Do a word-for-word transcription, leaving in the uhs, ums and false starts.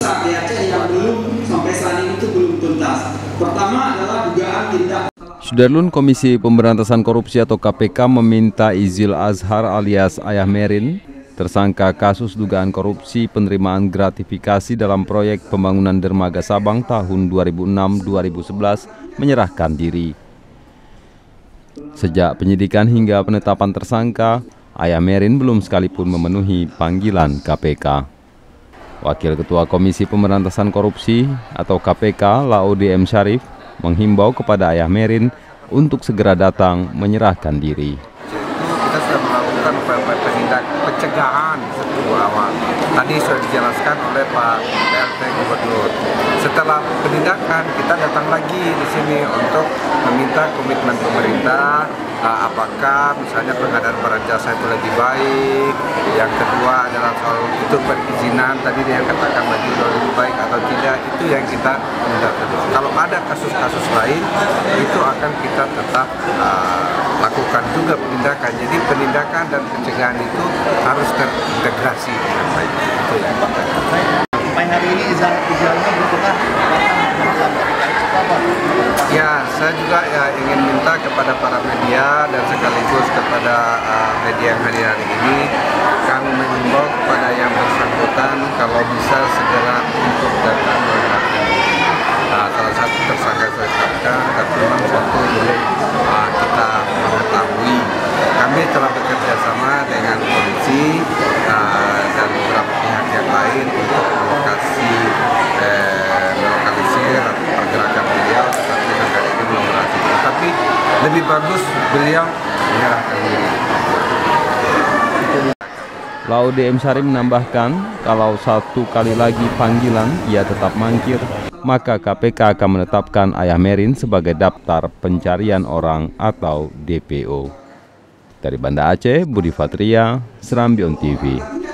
di Aceh yang belum sampai saat ini itu belum tuntas. Pertama adalah dugaan tindak. Sudarlun Komisi Pemberantasan Korupsi atau K P K meminta Izil Azhar alias Ayah Merin, tersangka kasus dugaan korupsi penerimaan gratifikasi dalam proyek pembangunan dermaga Sabang tahun dua ribu enam sampai dua ribu sebelas menyerahkan diri. Sejak penyidikan hingga penetapan tersangka, Ayah Merin belum sekalipun memenuhi panggilan K P K. Wakil Ketua Komisi Pemberantasan Korupsi atau K P K, Laude M. Syarif, menghimbau kepada Ayah Merin untuk segera datang menyerahkan diri. Kita sudah melakukan upaya-upaya penindakan pencegahan sebelum awal. Tadi sudah dijelaskan oleh Pak P R T Gubernur. Setelah penindakan, kita datang lagi di sini untuk meminta komitmen pemerintah. Nah, apakah misalnya pengadaan barang jasa itu lebih baik? Yang kedua adalah soal itu perizinan tadi dia katakan lagi lebih baik atau tidak, itu yang kita minta terus. Kalau ada kasus-kasus lain itu akan kita tetap uh, lakukan juga penindakan. Jadi penindakan dan pencegahan itu harus terintegrasi dengan baik. Itu yang kita. Sampai hari ini izalnya bertukar. Ya, saya juga ya, ingin minta kepada para media dan sekaligus kepada uh, media yang hadir hari ini, kami mengimbau kepada yang bersangkutan kalau bisa segera untuk datang menyerahkan diri. Nah, salah satu tersangka saya tetapkan, tapi memang suatu belum uh, kita mengetahui. Kami telah bekerja sama dengan polisi uh, dan beberapa pihak yang lain untuk melokasi eh, melokalisir pergerakan beliau, tetapi sampai ini belum berhasil. Tapi lebih bagus beliau menyerahkan diri. Laude M. Syarif menambahkan, kalau satu kali lagi panggilan ia tetap mangkir, maka K P K akan menetapkan Ayah Merin sebagai daftar pencarian orang atau D P O. Dari Banda Aceh, Budi Fatria, Serambi On T V.